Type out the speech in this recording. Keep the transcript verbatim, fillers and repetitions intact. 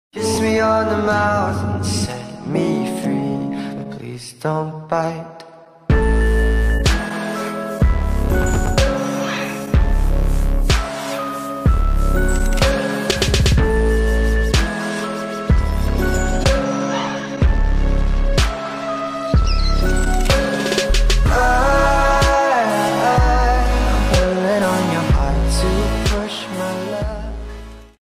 Kiss me on the mouth and set me free, but please don't bite.